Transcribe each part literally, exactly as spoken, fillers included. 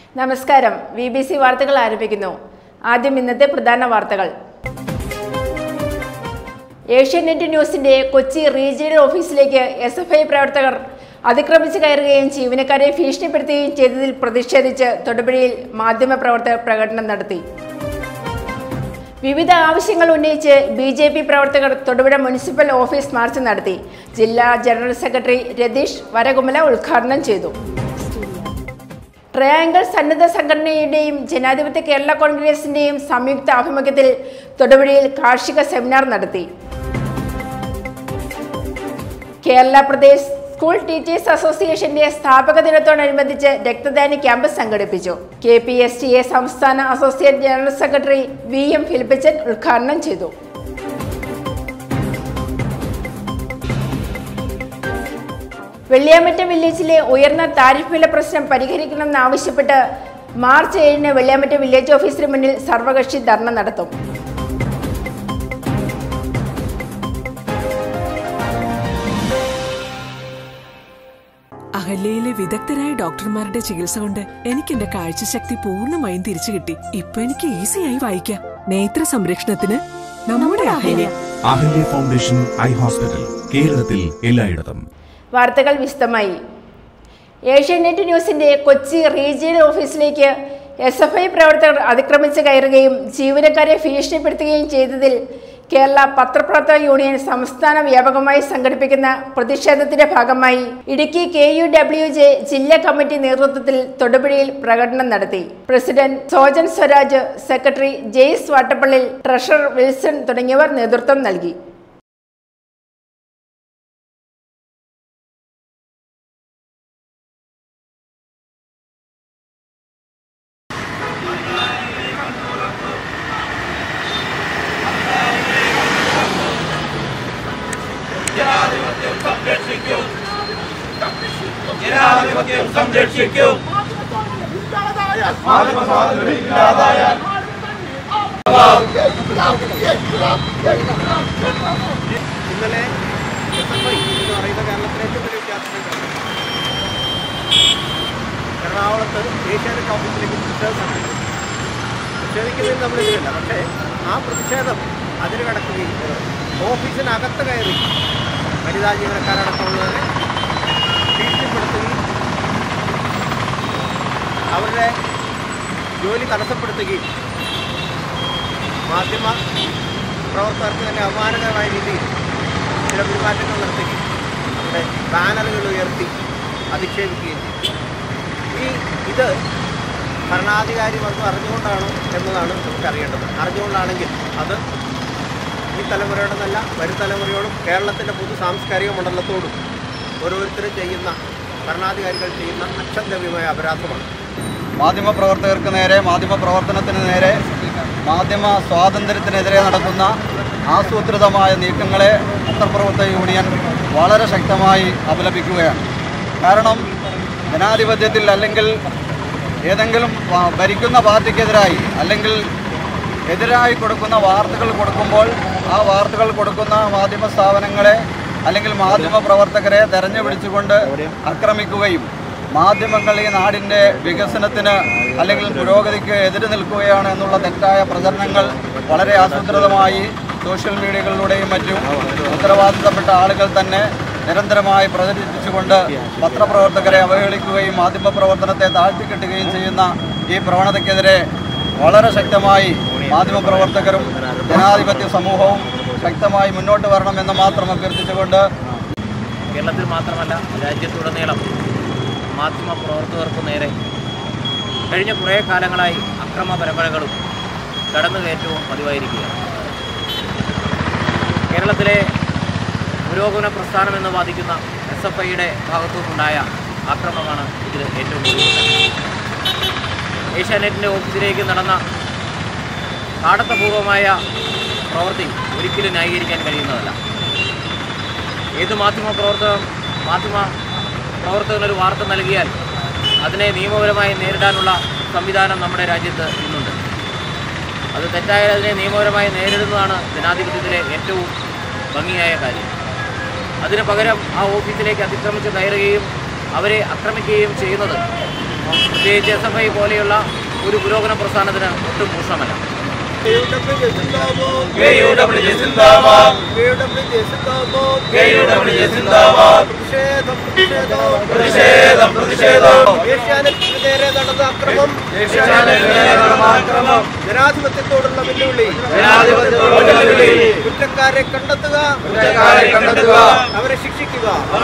നമസ്കാരം. V B C വാർത്തകൾ ആരംഭിക്കുന്നു. ആദ്യം ഇന്നത്തെ പ്രധാന വാർത്തകൾ. ഏഷ്യാനെറ്റ് ന്യൂസിന്റെ കൊച്ചി റീജിയണൽ ഓഫീസിലേക്ക് എസ് എഫ് ഐ പ്രവർത്തകർ അതിക്രമിച്ച് കയറുകയും ജീവനക്കാരെ ഭീഷണിപ്പെടുത്തുകയും ചെയ്തതിൽ പ്രതിഷേധിച്ച് തൊടുപുഴയിൽ മാധ്യമപ്രവർത്തകർ പ്രകടനം നടത്തി. വിവിധ ആവശ്യങ്ങൾ ഉന്നയിച്ച് ബി ജെ പി പ്രവർത്തകർ തൊടുപുഴ മുനിസിപ്പൽ ഓഫീസ് മാർച്ച് നടത്തി. ജില്ലാ ജനറൽ സെക്രട്ടറി രതീഷ് വരകുമല ഉദ്ഘാടനം ചെയ്തു. ട്രയാങ്കിൾ സന്നദ്ധ സംഘടനയുടെയും ജനാധിപത്യ കേരള കോൺഗ്രസിന്റെയും സംയുക്ത ആഭിമുഖ്യത്തിൽ തൊടുപുഴയിൽ കാർഷിക സെമിനാർ നടത്തി. കേരള പ്രദേശ് സ്കൂൾ ടീച്ചേഴ്സ് അസോസിയേഷന്റെ സ്ഥാപക ദിനത്തോടനുബന്ധിച്ച് രക്തദാന ക്യാമ്പ് സംഘടിപ്പിച്ചു. K P S T A സംസ്ഥാന associate general secretary V M Philippachan ഉദ്ഘാടനം ചെയ്തു. വെള്ളിയാമറ്റം വില്ലേജിലെ ഉയർന്ന താരിഫ് വില പ്രശ്നം പരിഹരിക്കണമെന്നാവശ്യപ്പെട്ട് മാർച്ച് ഏഴിന് വെള്ളിയാമറ്റം വില്ലേജ് ഓഫീസിന് മുന്നിൽ സർവകക്ഷി ധർണ നടത്തും. അഹല്യയിലെ വിദഗ്ധരായ ഡോക്ടർമാരുടെ ചികിത്സ കൊണ്ട് എനിക്ക് എന്റെ കാഴ്ചശക്തി പൂർണ്ണമായും തിരിച്ചു കിട്ടി. ഇപ്പൊ എനിക്ക് ഈസിയായി വായിക്കാം. നേത്ര സംരക്ഷണത്തിന് നമ്മുടെ Ahalya. Ahalya foundation eye hospital, കേരളത്തിൽ എല്ലായിടത്തും. വാർത്തകൾ വിശദമായി. ഏഷ്യാനെറ്റ് ന്യൂസിന്റെ കൊച്ചി റീജിയണൽ ഓഫീസിലേക്ക് എസ് എഫ് ഐ പ്രവർത്തകർ അതിക്രമിച്ച് കയറുകയും ജീവനക്കാരെ ഭീഷണിപ്പെടുത്തുകയും ചെയ്തതിൽ കേരള പത്രപ്രവർത്തക യൂണിയൻ സംസ്ഥാന വ്യാപകമായി സംഘടിപ്പിക്കുന്ന പ്രതിഷേധത്തിന്റെ ഭാഗമായി Idukki K U W J ജില്ലാ കമ്മിറ്റി നേതൃത്വത്തിൽ തൊടുപുഴയിൽ പ്രകടനം നടത്തി. President Sojan Swaraj, secretary Jaise Vattappallil, treasurer Wilson തുടങ്ങിയവർ നേതൃത്വം നൽകി. ഇന്നലെ എന്ന് പറയുന്ന കേരളത്തിലെ ഏറ്റവും വലിയ വിദ്യാർത്ഥികൾ എറണാകുളത്ത് ഏഷ്യാനെറ്റ് ഓഫീസിലേക്ക് പ്രതിഷേധം നടത്തി. പ്രതിഷേധിക്കുന്നതിന് നമ്മളിതില്ല. പക്ഷേ ആ പ്രതിഷേധം അതിന് കടക്കുകയും ഓഫീസിനകത്ത് കയറി വനിതാ ജീവനക്കാരടക്കമുള്ളവരെ ഭീഷണിപ്പെടുത്തുകയും അവരുടെ ജോലി തടസ്സപ്പെടുത്തുകയും മാധ്യമ പ്രവർത്തകർക്ക് തന്നെ അപമാനകരമായ രീതിയിൽ ചില പെരുമാറ്റങ്ങൾ നടത്തുകയും അവരുടെ ബാനറുകൾ ഉയർത്തി അധിക്ഷേപിക്കുകയും ചെയ്തു. ഈ ഇത് ഭരണാധികാരി വന്ന് അറിഞ്ഞുകൊണ്ടാണോ എന്നതാണ് നമുക്കറിയേണ്ടത്. അറിഞ്ഞുകൊണ്ടാണെങ്കിൽ അത് ഈ തലമുറയോടൊന്നല്ല, വരും തലമുറയോടും കേരളത്തിൻ്റെ പൊതു സാംസ്കാരിക മണ്ഡലത്തോടും ഓരോരുത്തരും ചെയ്യുന്ന ഭരണാധികാരികൾ ചെയ്യുന്ന അക്ഷന്തവ്യമായ അപരാധമാണ്. മാധ്യമപ്രവർത്തകർക്ക് നേരെ, മാധ്യമപ്രവർത്തനത്തിന് നേരെ, മാധ്യമ സ്വാതന്ത്ര്യത്തിനെതിരെ നടക്കുന്ന ആസൂത്രിതമായ നീക്കങ്ങളെ പത്രപ്രവർത്തക യൂണിയൻ വളരെ ശക്തമായി അപലപിക്കുകയാണ്. കാരണം ജനാധിപത്യത്തിൽ അല്ലെങ്കിൽ ഏതെങ്കിലും ഭരിക്കുന്ന പാർട്ടിക്കെതിരായി അല്ലെങ്കിൽ എതിരായി കൊടുക്കുന്ന വാർത്തകൾ കൊടുക്കുമ്പോൾ ആ വാർത്തകൾ കൊടുക്കുന്ന മാധ്യമ സ്ഥാപനങ്ങളെ അല്ലെങ്കിൽ മാധ്യമ പ്രവർത്തകരെ തെരഞ്ഞു പിടിച്ചുകൊണ്ട് ആക്രമിക്കുകയും മാധ്യമങ്ങൾ ഈ നാടിൻ്റെ വികസനത്തിന് അല്ലെങ്കിൽ പുരോഗതിക്ക് എതിര് നിൽക്കുകയാണ് എന്നുള്ള തെറ്റായ പ്രചരണങ്ങൾ വളരെ ആസൂത്രിതമായി സോഷ്യൽ മീഡിയകളിലൂടെയും മറ്റും ഉത്തരവാദിത്തപ്പെട്ട ആളുകൾ തന്നെ നിരന്തരമായി പ്രചരിപ്പിച്ചുകൊണ്ട് പത്രപ്രവർത്തകരെ അവഹേളിക്കുകയും മാധ്യമപ്രവർത്തനത്തെ താഴ്ത്തിക്കെട്ടുകയും ചെയ്യുന്ന ഈ പ്രവണതയ്ക്കെതിരെ വളരെ ശക്തമായി മാധ്യമപ്രവർത്തകരും ജനാധിപത്യ സമൂഹവും ശക്തമായി മുന്നോട്ട് വരണമെന്ന് മാത്രം അഭ്യർത്ഥിച്ചുകൊണ്ട് കേരളത്തിൽ മാത്രമല്ല രാജ്യത്തുടനീളം മാധ്യമ പ്രവർത്തകർക്ക് നേരെ കഴിഞ്ഞ കുറേ കാലങ്ങളായി അക്രമ പരമ്പരകളും കടന്നുകയറ്റവും പതിവായിരിക്കുകയാണ്. കേരളത്തിലെ പുരോഗമന പ്രസ്ഥാനമെന്ന് വാദിക്കുന്ന എസ് എഫ് ഐയുടെ ഭാഗത്തുനിന്നുണ്ടായ ആക്രമണമാണ് ഇതിൽ ഏറ്റവും കൂടുതൽ. ഏഷ്യാനെറ്റിൻ്റെ ഓഫീസിലേക്ക് നടന്ന കാടത്തപൂർവമായ പ്രവൃത്തി ഒരിക്കലും ന്യായീകരിക്കാൻ കഴിയുന്നതല്ല. ഏത് മാധ്യമ പ്രവർത്തകർ മാധ്യമ പ്രവർത്തകനൊരു വാർത്ത നൽകിയാൽ അതിനെ നിയമപരമായി നേരിടാനുള്ള സംവിധാനം നമ്മുടെ രാജ്യത്ത് ഇന്നുണ്ട്. അത് തെറ്റായാൽ അതിനെ നിയമപരമായി നേരിടുന്നതാണ് ജനാധിപത്യത്തിലെ ഏറ്റവും ഭംഗിയായ കാര്യം. അതിന് പകരം ആ ഓഫീസിലേക്ക് അതിക്രമിച്ച് കയറുകയും അവരെ ആക്രമിക്കുകയും ചെയ്യുന്നത് പ്രത്യേകിച്ച് എസ് എഫ് ഐ പോലെയുള്ള ഒരു പുരോഗമന പ്രസ്ഥാനത്തിന് ഒട്ടും ഭൂഷണമല്ല. ജനാധിപത്യത്തോടുള്ള വെല്ലുവിളി, കുറ്റക്കാരെ കണ്ടെത്തുക, അവരെ ശിക്ഷിക്കുക.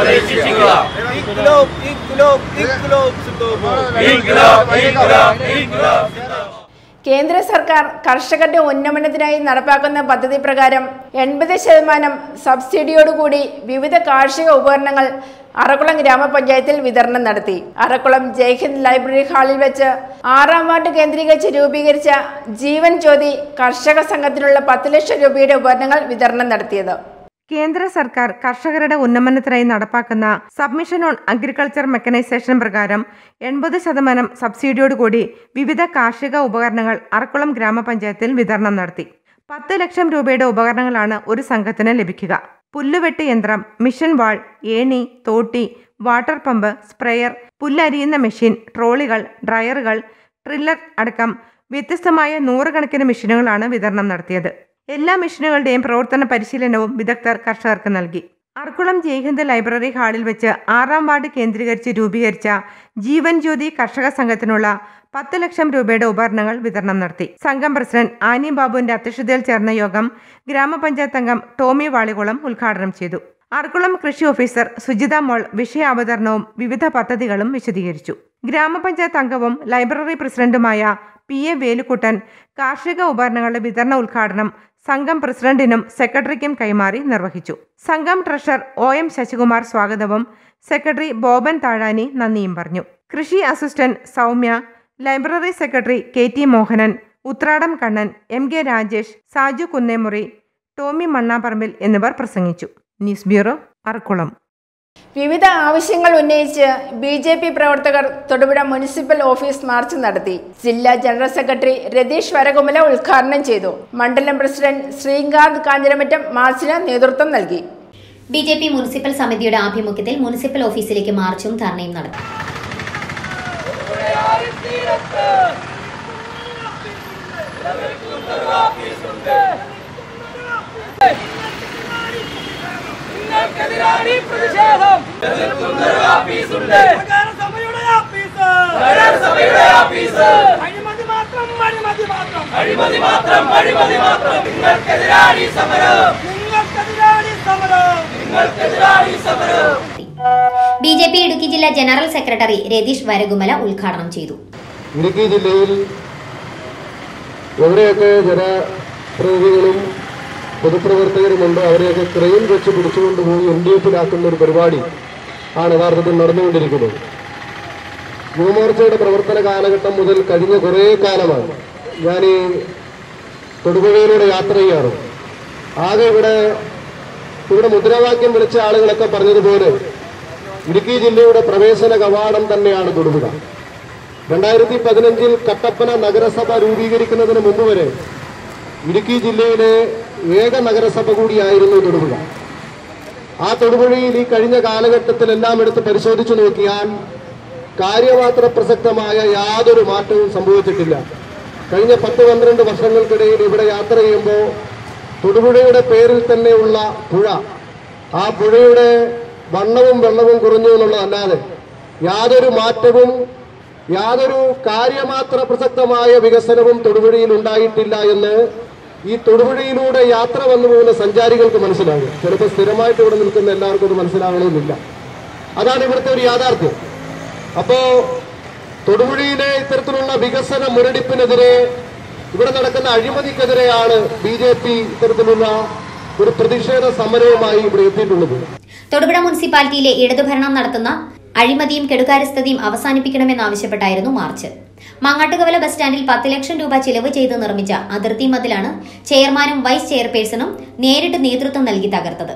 കേന്ദ്ര സർക്കാർ കർഷകരുടെ ഉന്നമനത്തിനായി നടപ്പാക്കുന്ന പദ്ധതി പ്രകാരം എൺപത് ശതമാനം സബ്സിഡിയോടുകൂടി വിവിധ കാർഷിക ഉപകരണങ്ങൾ അറക്കുളം ഗ്രാമപഞ്ചായത്തിൽ വിതരണം നടത്തി. അറക്കുളം ജയ്ഹിന്ദ് ലൈബ്രറി ഹാളിൽ വെച്ച് ആറാം വാർഡ് കേന്ദ്രീകരിച്ച് രൂപീകരിച്ച ജീവൻ ജ്യോതി കർഷക സംഘത്തിനുള്ള പത്ത് ലക്ഷം രൂപയുടെ ഉപകരണങ്ങൾ വിതരണം നടത്തിയത്. കേന്ദ്ര സർക്കാർ കർഷകരുടെ ഉന്നമനത്തിനായി നടപ്പാക്കുന്ന സബ്മിഷൻ ഓൺ അഗ്രികൾച്ചർ മെക്കനൈസേഷൻ പ്രകാരം എൺപത് ശതമാനം സബ്സിഡിയോടുകൂടി വിവിധ കാർഷിക ഉപകരണങ്ങൾ അറക്കുളം ഗ്രാമപഞ്ചായത്തിൽ വിതരണം നടത്തി. പത്ത് ലക്ഷം രൂപയുടെ ഉപകരണങ്ങളാണ് ഒരു സംഘത്തിന് ലഭിക്കുക. പുല്ലുവെട്ട് യന്ത്രം, മിഷൻ വാൾ, ഏണി, തോട്ടി, വാട്ടർ പമ്പ്, സ്പ്രെയർ, പുല്ലരിയുന്ന മെഷീൻ, ട്രോളികൾ, ഡ്രയറുകൾ, ട്രില്ലർ അടക്കം വ്യത്യസ്തമായ നൂറുകണക്കിന് മെഷീനുകളാണ് വിതരണം നടത്തിയത്. എല്ലാ മെഷീനുകളുടെയും പ്രവർത്തന പരിശീലനവും വിദഗ്ധർ കർഷകർക്ക് നൽകി. അറക്കുളം ജയ്ഹിന്ദ് ലൈബ്രറി ഹാളിൽ വെച്ച് ആറാം വാർഡ് കേന്ദ്രീകരിച്ച് രൂപീകരിച്ച ജീവൻ ജ്യോതി കർഷക സംഘത്തിനുള്ള പത്ത് ലക്ഷം രൂപയുടെ ഉപകരണങ്ങൾ വിതരണം നടത്തി. സംഘം പ്രസിഡന്റ് ആനി ബാബുവിന്റെ അധ്യക്ഷതയിൽ ചേർന്ന യോഗം ഗ്രാമപഞ്ചായത്ത് അംഗം ടോമി വാളികുളം ഉദ്ഘാടനം ചെയ്തു. അറക്കുളം കൃഷി ഓഫീസർ സുജിത മോൾ വിഷയാവതരണവും വിവിധ പദ്ധതികളും വിശദീകരിച്ചു. ഗ്രാമപഞ്ചായത്ത് അംഗവും ലൈബ്രറി പ്രസിഡന്റുമായ പി എ വേലുക്കുട്ടൻ കാർഷിക ഉപകരണങ്ങളുടെ വിതരണ ഉദ്ഘാടനം സംഘം പ്രസിഡന്റിനും സെക്രട്ടറിക്കും കൈമാറി നിർവഹിച്ചു. സംഘം ട്രഷറർ ഒ എം ശശികുമാർ സ്വാഗതവും സെക്രട്ടറി ബോബൻ താഴാനി നന്ദിയും പറഞ്ഞു. കൃഷി assistant Soumya, library secretary K T Mohanan, Uthradam Kannan, M K Rajesh, Saju Kunnemuri, Tomy Mannapparambil എന്നിവർ പ്രസംഗിച്ചു. News bureau, Arakkulam. വിവിധ ആവശ്യങ്ങൾ ഉന്നയിച്ച് ബി ജെ പി പ്രവർത്തകർ തൊടുപുഴ മുനിസിപ്പൽ ഓഫീസ് മാർച്ച് നടത്തി. ജില്ലാ ജനറൽ സെക്രട്ടറി രതീഷ് വരകുമല ഉദ്ഘാടനം ചെയ്തു. മണ്ഡലം പ്രസിഡന്റ് ശ്രീകാന്ത് കാഞ്ഞിരമറ്റം മാർച്ചിന് നേതൃത്വം നൽകി. ബി ജെ പി മുനിസിപ്പൽ സമിതിയുടെ ആഭിമുഖ്യത്തിൽ മുനിസിപ്പൽ ഓഫീസിലേക്ക് മാർച്ചും ധർണയും നടത്തി. ബി ജെ പി ഇടുക്കി ജില്ലാ ജനറൽ സെക്രട്ടറി രതീഷ് വരകുമല ഉദ്ഘാടനം ചെയ്തു. ഇടുക്കി ജില്ലയിൽ എവിടെയൊക്കെ ജനപ്രതിനിധികളും പൊതുപ്രവർത്തകരുമുണ്ട് അവരെയൊക്കെ ക്രെയിൻ വെച്ച് പിടിച്ചുകൊണ്ടുപോയി എൽ ഡി എഫിലാക്കുന്ന ഒരു പരിപാടി ആണ് യഥാർത്ഥത്തിൽ നടന്നുകൊണ്ടിരിക്കുന്നത്. യുവമോർച്ചയുടെ പ്രവർത്തന കാലഘട്ടം മുതൽ കഴിഞ്ഞ കുറേ കാലമാണ് ഞാൻ ഈ തൊടുപുഴയിലൂടെ യാത്ര ചെയ്യാറ്. ആകെ ഇവിടെ ഇവിടെ മുദ്രാവാക്യം വിളിച്ച ആളുകളൊക്കെ പറഞ്ഞതുപോലെ ഇടുക്കി ജില്ലയുടെ പ്രവേശന കവാടം തന്നെയാണ് തൊടുപുഴ. രണ്ടായിരത്തി പതിനഞ്ചിൽ കട്ടപ്പന നഗരസഭ രൂപീകരിക്കുന്നതിന് മുമ്പ് വരെ ഇടുക്കി ജില്ലയിലെ ഏക നഗരസഭ കൂടിയായിരുന്നു തൊടുപുഴ. ആ തൊടുപുഴയിൽ ഈ കഴിഞ്ഞ കാലഘട്ടത്തിലെല്ലാം എടുത്ത് പരിശോധിച്ചു നോക്കിയാൽ കാര്യമാത്ര പ്രസക്തമായ യാതൊരു മാറ്റവും സംഭവിച്ചിട്ടില്ല. കഴിഞ്ഞ പത്ത് പന്ത്രണ്ട് വർഷങ്ങൾക്കിടയിൽ ഇവിടെ യാത്ര ചെയ്യുമ്പോൾ തൊടുപുഴയുടെ പേരിൽ തന്നെയുള്ള പുഴ, ആ പുഴയുടെ വണ്ണവും വെള്ളവും കുറഞ്ഞു എന്നുള്ളതല്ലാതെ യാതൊരു മാറ്റവും യാതൊരു കാര്യമാത്ര പ്രസക്തമായ വികസനവും തൊടുപുഴയിൽ ഉണ്ടായിട്ടില്ല എന്ന് ഈ തൊടുപുഴയിലൂടെ യാത്ര വന്നു പോകുന്ന സഞ്ചാരികൾക്ക് മനസ്സിലാകും. ചിലപ്പോൾ സ്ഥിരമായിട്ട് ഇവിടെ നിൽക്കുന്ന എല്ലാവർക്കും അത് മനസ്സിലാകണമെന്നില്ല. അതാണ് ഇവിടുത്തെ ഒരു യാഥാർത്ഥ്യം. അപ്പോ തൊടുപുഴയിലെ ഇത്തരത്തിലുള്ള വികസന മുരടിപ്പിനെതിരെ, ഇവിടെ നടക്കുന്ന അഴിമതിക്കെതിരെയാണ് ബി ജെ പി ഇത്തരത്തിലുള്ള ഒരു പ്രതിഷേധ സമരവുമായി ഇവിടെ എത്തിയിട്ടുള്ളത്. തൊടുപുഴ മുനിസിപ്പാലിറ്റിയിലെ ഇടതുഭരണം നടത്തുന്ന അഴിമതിയും കെടുകാര്യസ്ഥതയും അവസാനിപ്പിക്കണമെന്നാവശ്യപ്പെട്ടായിരുന്നു മാർച്ച്. മാങ്ങാട്ടുകവല ബസ് സ്റ്റാൻഡിൽ പത്ത് ലക്ഷം രൂപ ചിലവ് ചെയ്ത് നിർമ്മിച്ച അതിർത്തി മതിലാണ് ചെയർമാനും വൈസ് ചെയർപേഴ്സണും നേരിട്ട് നേതൃത്വം നൽകി തകർത്തത്.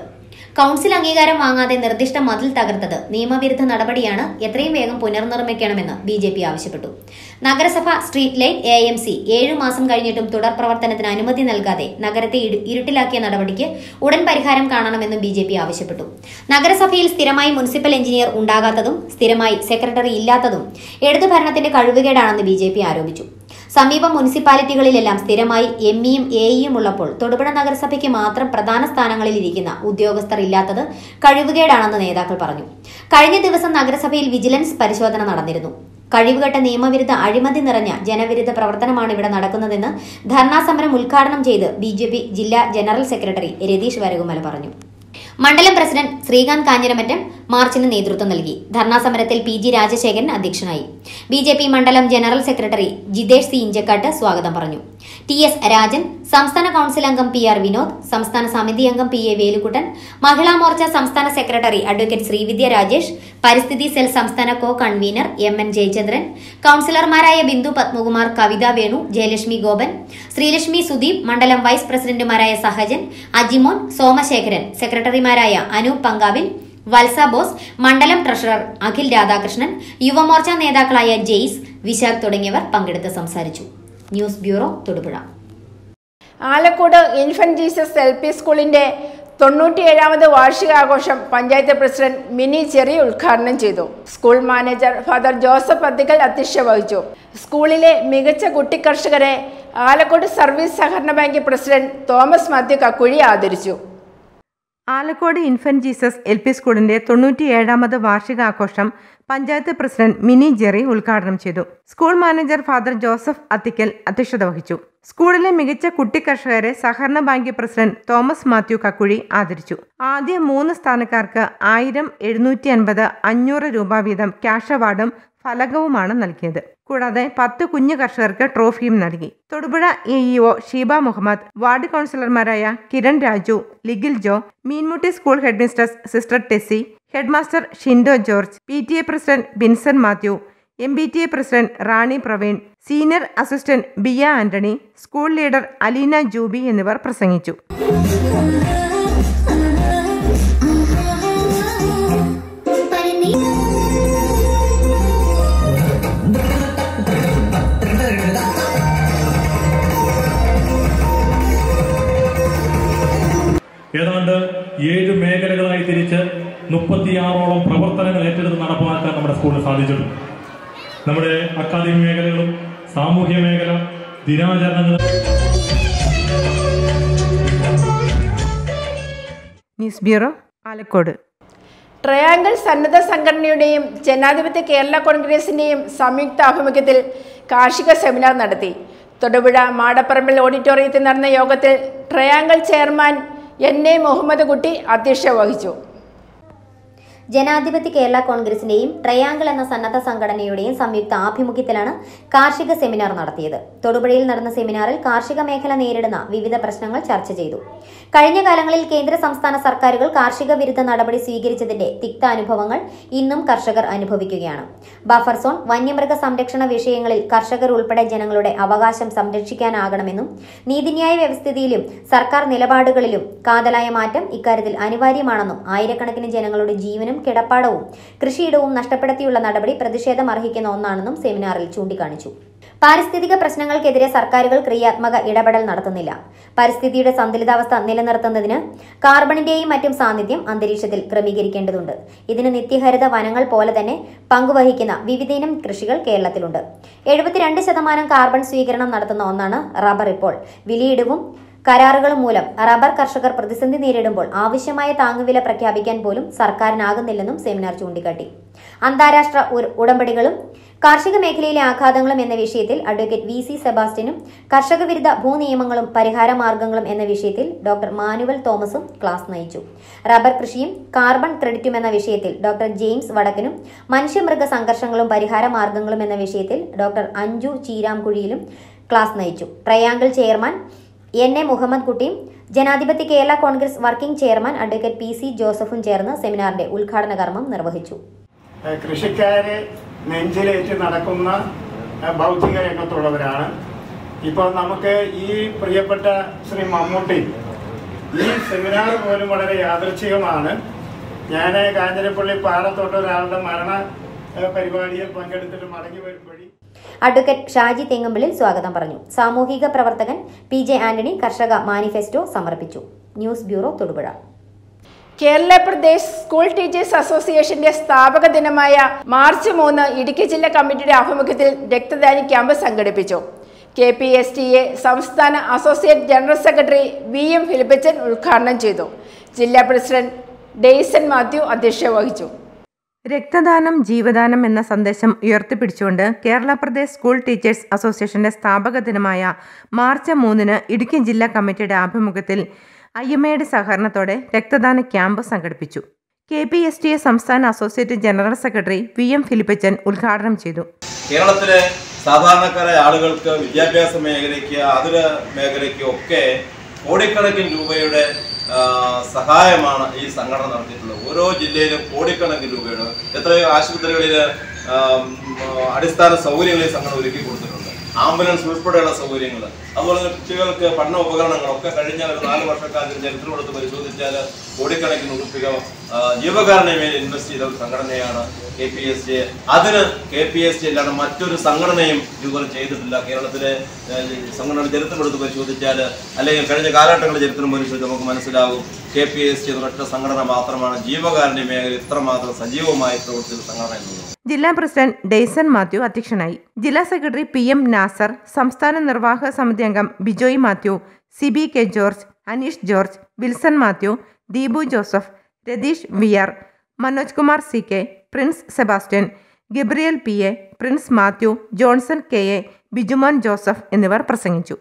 കൌൺസിൽ അംഗീകാരം വാങ്ങാതെ നിർദ്ദിഷ്ട മതിൽ തകർത്തത് നിയമവിരുദ്ധ നടപടിയാണ്, എത്രയും വേഗം പുനർനിർമ്മിക്കണമെന്ന് ബി ജെ പി ആവശ്യപ്പെട്ടു. നഗരസഭ street light A M C ഏഴു മാസം കഴിഞ്ഞിട്ടും തുടർ പ്രവർത്തനത്തിന് അനുമതി നൽകാതെ നഗരത്തെ ഇരുട്ടിലാക്കിയ നടപടിക്ക് ഉടൻ പരിഹാരം കാണണമെന്നും ബി ജെ പി ആവശ്യപ്പെട്ടു. നഗരസഭയിൽ സ്ഥിരമായി മുനിസിപ്പൽ എഞ്ചിനീയർ ഉണ്ടാകാത്തതും സ്ഥിരമായി സെക്രട്ടറി ഇല്ലാത്തതും ഇടതു ഭരണത്തിന്റെ കഴിവുകേടാണെന്ന് ബി ജെ പി ആരോപിച്ചു. സമീപ മുനിസിപ്പാലിറ്റികളിലെല്ലാം സ്ഥിരമായി എം ഇയും എ ഇയും ഉള്ളപ്പോൾ തൊടുപുഴ നഗരസഭയ്ക്ക് മാത്രം പ്രധാന സ്ഥാനങ്ങളിൽ ഇരിക്കുന്ന ഉദ്യോഗസ്ഥർ ഇല്ലാത്തത് കഴിവുകേടാണെന്ന് നേതാക്കൾ പറഞ്ഞു. കഴിഞ്ഞ ദിവസം നഗരസഭയിൽ വിജിലൻസ് പരിശോധന നടന്നിരുന്നു. കഴിവുകെട്ട നിയമവിരുദ്ധ അഴിമതി നിറഞ്ഞ ജനവിരുദ്ധ പ്രവർത്തനമാണ് ഇവിടെ നടക്കുന്നതെന്ന് ധർണാ സമരം ഉദ്ഘാടനം ചെയ്ത് ബി ജെ പി ജില്ലാ ജനറൽ സെക്രട്ടറി രതീഷ് വരകുമല പറഞ്ഞു. മണ്ഡലം പ്രസിഡന്റ് ശ്രീകാന്ത് കാഞ്ഞിരമറ്റം മാർച്ചിന് നേതൃത്വം നൽകി. ധർണാ സമരത്തിൽ പി ജി രാജശേഖരൻ അധ്യക്ഷനായി. ബി ജെ പി മണ്ഡലം general secretary Jithesh C Inchakkattu സ്വാഗതം പറഞ്ഞു. ടി എസ് രാജൻ, സംസ്ഥാന കൌൺസിൽ അംഗം പി ആർ വിനോദ്, സംസ്ഥാന സമിതി അംഗം പി എ വേലുക്കുട്ടൻ, മഹിളാ മോർച്ച സംസ്ഥാന സെക്രട്ടറി അഡ്വക്കേറ്റ് ശ്രീവിദ്യ രാജേഷ്, പരിസ്ഥിതി സെൽ സംസ്ഥാന co convener M N Jayachandran, കൌൺസിലർമാരായ ബിന്ദു പത്മകുമാർ, കവിത വേണു, ജയലക്ഷ്മി ഗോപൻ, ശ്രീലക്ഷ്മി സുദീപ്, മണ്ഡലം വൈസ് പ്രസിഡന്റുമാരായ സഹജൻ, അജിമോൻ, സോമശേഖരൻ, സെക്രട്ടറിമാരായ അനൂപ് പങ്കാവിൽ, വത്സ ബോസ്, മണ്ഡലം ട്രഷറർ അഖിൽ രാധാകൃഷ്ണൻ, യുവമോർച്ച നേതാക്കളായ ജെയ്സ്, വിശാഖ് തുടങ്ങിയവർ പങ്കെടുത്ത് സംസാരിച്ചു. News bureau, Thodupuzha. Alakode infant Jesus L P സ്കൂളിന്റെ തൊണ്ണൂറ്റിയേഴാമത് വാർഷികാഘോഷം പഞ്ചായത്ത് പ്രസിഡന്റ് മിനി ചെറി ഉദ്ഘാടനം ചെയ്തു. School manager father Joseph Athickal അധ്യക്ഷത വഹിച്ചു. സ്കൂളിലെ മികച്ച കുട്ടി കർഷകരെ ആലക്കോട് സർവീസ് സഹകരണ bank president Thomas Mathew Kakkuzhi ആദരിച്ചു. Alakode infant Jesus L P സ്കൂളിന്റെ തൊണ്ണൂറ്റിയേഴാമത് വാർഷികാഘോഷം പഞ്ചായത്ത് പ്രസിഡന്റ് മിനി ജെറി ഉദ്ഘാടനം ചെയ്തു. School manager father Joseph Athickal അധ്യക്ഷത വഹിച്ചു. സ്കൂളിലെ മികച്ച കുട്ടി കർഷകരെ സഹകരണ bank president Thomas Mathew Kakkuzhi ആദരിച്ചു. ആദ്യ മൂന്ന് സ്ഥാനക്കാർക്ക് ആയിരം, എഴുന്നൂറ്റി അൻപത്, അഞ്ഞൂറ് രൂപ വീതം ക്യാഷ് അവാർഡും ഫലകവുമാണ് നൽകിയത്. കൂടാതെ പത്ത് കുഞ്ഞു കർഷകർക്ക് ട്രോഫിയും നൽകി. Thodupuzha A E O Sheeba Muhammad, ward കൗൺസിലർമാരായ Kiran Raju, Ligil Joe, Meenmutty school head mistress sister Tessy, headmaster Shindo George, P T A president Binson Mathew, M B T A president Rani Praveen, senior assistant Bia Antony, school leader Aleena Juby എന്നിവർ പ്രസംഗിച്ചു. ഏതാണ്ട് ഏഴ് മേഖലകളായി തിരിച്ച് മുപ്പത്തിയാറോളം പ്രവർത്തനങ്ങൾ ഏറ്റെടുത്ത് നടപ്പാക്കാൻ നമ്മുടെ സ്കൂളിന് സാധിച്ചിട്ടുണ്ട്. നമ്മുടെ അക്കാദമി മേഖലകളും സാമൂഹ്യ മേഖല, ദിനാചരണങ്ങൾ. News bureau, Alakode. ട്രയാങ്കിൾ സന്നദ്ധ സംഘടനയുടെയും ജനാധിപത്യ കേരള കോൺഗ്രസിന്റെയും സംയുക്ത ആഭിമുഖ്യത്തിൽ കാർഷിക സെമിനാർ നടത്തി. തൊടുപുഴ മാടപ്പറമ്പിൽ ഓഡിറ്റോറിയത്തിൽ നടന്ന യോഗത്തിൽ triangle chairman N A Muhammad Kutty അധ്യക്ഷത വഹിച്ചു. ജനാധിപത്യ കേരള കോൺഗ്രസിന്റെയും ട്രയാങ്കിൾ എന്ന സന്നദ്ധ സംഘടനയുടെയും സംയുക്ത ആഭിമുഖ്യത്തിലാണ് കാർഷിക സെമിനാർ നടത്തിയത്. തൊടുപുഴയിൽ നടന്ന സെമിനാറിൽ കാർഷിക മേഖല നേരിടുന്ന വിവിധ പ്രശ്നങ്ങൾ ചർച്ച ചെയ്തു. കഴിഞ്ഞ കാലങ്ങളിൽ കേന്ദ്ര സംസ്ഥാന സർക്കാരുകൾ കാർഷിക വിരുദ്ധ നടപടി സ്വീകരിച്ചതിന്റെ തിക്ത അനുഭവങ്ങൾ ഇന്നും കർഷകർ അനുഭവിക്കുകയാണ്. ബഫർ സോൺ, വന്യമൃഗ സംരക്ഷണ വിഷയങ്ങളിൽ കർഷകർ ഉൾപ്പെടെ ജനങ്ങളുടെ അവകാശം സംരക്ഷിക്കാനാകണമെന്നും നീതിന്യായ വ്യവസ്ഥിതിയിലും സർക്കാർ നിലപാടുകളിലും കാതലായ മാറ്റം ഇക്കാര്യത്തിൽ അനിവാര്യമാണെന്നും ആയിരക്കണക്കിന് ജനങ്ങളുടെ ജീവനും കിടപ്പാടവും കൃഷിയിടവും നഷ്ടപ്പെടുത്തിയുള്ള നടപടി പ്രതിഷേധം അർഹിക്കുന്ന ഒന്നാണെന്നും സെമിനാറിൽ ചൂണ്ടിക്കാണിച്ചു. പാരിസ്ഥിതിക പ്രശ്നങ്ങൾക്കെതിരെ സർക്കാരുകൾ ക്രിയാത്മക ഇടപെടൽ നടത്തുന്നില്ല. പരിസ്ഥിതിയുടെ സന്തുലിതാവസ്ഥ നിലനിർത്തുന്നതിന് കാർബണിന്റെയും മറ്റും സാന്നിധ്യം അന്തരീക്ഷത്തിൽ ക്രമീകരിക്കേണ്ടതുണ്ട്. ഇതിന് നിത്യഹരിത വനങ്ങൾ പോലെ തന്നെ പങ്കുവഹിക്കുന്ന വിവിധയിനം കൃഷികൾ കേരളത്തിലുണ്ട്. എഴുപത്തിരണ്ട് ശതമാനം കാർബൺ സ്വീകരണം നടത്തുന്ന ഒന്നാണ് റബ്ബർ. ഇപ്പോൾ വിലയിടിവും കരാറുകളും മൂലം റബ്ബർ കർഷകർ പ്രതിസന്ധി നേരിടുമ്പോൾ ആവശ്യമായ താങ്ങുവില പ്രഖ്യാപിക്കാൻ പോലും സർക്കാരിനാകുന്നില്ലെന്നും സെമിനാർ ചൂണ്ടിക്കാട്ടി. അന്താരാഷ്ട്ര ഉടമ്പടികളും കാർഷിക മേഖലയിലെ ആഘാതങ്ങളും എന്ന വിഷയത്തിൽ അഡ്വക്കേറ്റ് വി സി സെബാസ്റ്റ്യനും കർഷക വിരുദ്ധ ഭൂനിയമങ്ങളും പരിഹാര മാർഗങ്ങളും എന്ന വിഷയത്തിൽ ഡോക്ടർ മാനുവൽ തോമസും ക്ലാസ് നയിച്ചു. റബ്ബർ കൃഷിയും കാർബൺ ക്രെഡിറ്റും എന്ന വിഷയത്തിൽ ഡോക്ടർ ജെയിംസ് വടക്കനും മനുഷ്യമൃഗ സംഘർഷങ്ങളും പരിഹാര മാർഗങ്ങളും എന്ന വിഷയത്തിൽ ഡോക്ടർ അഞ്ജു ചീരാംകുഴിയിലും ക്ലാസ് നയിച്ചു. Triangle chairman N A Muhammad കുട്ടിയും Janadhipathya Kerala Congress working chairman advocate P C ജോസഫും ചേർന്ന് സെമിനാറിന്റെ ഉദ്ഘാടന കർമ്മം നിർവഹിച്ചു. കൃഷിക്കാരെ നെഞ്ചിലേറ്റ് നടക്കുന്ന ഭൗതിക രംഗത്തുള്ളവരാണ്. ഇപ്പോൾ നമുക്ക് ഈ പ്രിയപ്പെട്ട ശ്രീ മമ്മൂട്ടി ഈ സെമിനാർ പോലും വളരെ യാദൃച്ഛികമാണ്. ഞാൻ കാഞ്ഞിരപ്പള്ളി പാടത്തോട്ട് ഒരാളുടെ മരണ പരിപാടിയിൽ പങ്കെടുത്തിട്ട് മടങ്ങി വരുമ്പോഴേ അഡ്വക്കേറ്റ് ഷാജി തെങ്ങമ്പിളിൽ സ്വാഗതം പറഞ്ഞു. സാമൂഹിക പ്രവർത്തകൻ പി ജെ ആന്റണി കർഷക മാനിഫെസ്റ്റോ സമർപ്പിച്ചു. News bureau Thodupuzha. Kerala Pradesh school teachers അസോസിയേഷന്റെ സ്ഥാപക ദിനമായ മാർച്ച് മൂന്ന് ഇടുക്കി ജില്ലാ കമ്മിറ്റിയുടെ ആഭിമുഖ്യത്തിൽ രക്തദാന ക്യാമ്പ് സംഘടിപ്പിച്ചു. K P S T A സംസ്ഥാന associate general secretary V M Philippachan ഉദ്ഘാടനം ചെയ്തു. ജില്ലാ പ്രസിഡന്റ് ഡെയ്സൺ മാത്യു അധ്യക്ഷത വഹിച്ചു. രക്തദാനം ജീവദാനം എന്ന സന്ദേശം ഉയർത്തിപ്പിടിച്ചുകൊണ്ട് കേരള പ്രദേശ് സ്കൂൾ ടീച്ചേഴ്സ് അസോസിയേഷന്റെ സ്ഥാപക ദിനമായ മാർച്ച് മൂന്നിന് ഇടുക്കി ജില്ലാ കമ്മിറ്റിയുടെ ആഭിമുഖ്യത്തിൽ ഐ എം എയുടെ സഹകരണത്തോടെ രക്തദാന ക്യാമ്പ് സംഘടിപ്പിച്ചു. K P S T A സംസ്ഥാന associate general secretary V M Philippachan ഉദ്ഘാടനം ചെയ്തു. കേരളത്തിലെ സാധാരണക്കാരായ ആളുകൾക്ക് വിദ്യാഭ്യാസ മേഖലയ്ക്ക് അതിര മേഖലയ്ക്ക് ഒക്കെ കോടിക്കണക്കിന് രൂപയുടെ സഹായമാണ് ഈ സംഘടന നടത്തിയിട്ടുള്ളത്. ഓരോ ജില്ലയിലും കോടിക്കണക്കിന് രൂപയുടെ എത്രയോ ആശുപത്രികളിൽ അടിസ്ഥാന സൗകര്യങ്ങൾ ഈ സംഘടന ഒരുക്കി കൊടുത്തിട്ടുണ്ട്. ആംബുലൻസ് ഉൾപ്പെടെയുള്ള സൗകര്യങ്ങൾ, അതുപോലെ തന്നെ കുട്ടികൾക്ക് പഠന ഉപകരണങ്ങളൊക്കെ കഴിഞ്ഞ ഒരു നാല് വർഷക്കാലത്തിന് ചരിത്രം എടുത്ത് പരിശോധിച്ചാൽ കോടിക്കണക്കിന് ഉറുപ്പിക ജീവകാരുണ്യ മേൽ ഇൻവെസ്റ്റ് ചെയ്ത ഒരു സംഘടനയാണ് കെ പി എസ് ടി. അതിന് കെ പി എസ് ടി അല്ലാണ്ട് മറ്റൊരു സംഘടനയും ഇതുപോലെ ചെയ്തിട്ടില്ല. കേരളത്തിലെ സംഘടന ചരിത്രം എടുത്ത് പരിശോധിച്ചാൽ അല്ലെങ്കിൽ കഴിഞ്ഞ കാലഘട്ടങ്ങളുടെ ചരിത്രം പരിശോധിച്ച് നമുക്ക് മനസ്സിലാകും കെ പി എസ് ടി ഒറ്റ സംഘടന മാത്രമാണ് ജീവകാരുണ്യ മേഖല ഇത്രമാത്രം സജീവമായി പ്രവർത്തിച്ച സംഘടന എന്നുള്ളത്. ജില്ലാ പ്രസിഡന്റ് ഡെയ്സൺ മാത്യു അധ്യക്ഷനായി. ജില്ലാ സെക്രട്ടറി പി എം നാസർ, സംസ്ഥാന നിർവാഹക സമിതി അംഗം Bijoy Mathew, Sibi K George, Aneesh George, Wilson Mathew, Deepu Joseph, Ratheesh V R, Manoj Kumar C K, Prince Sebastian, Gabriel P A, Prince Mathew, Johnson K A, Bijumon Joseph എന്നിവർ പ്രസംഗിച്ചു.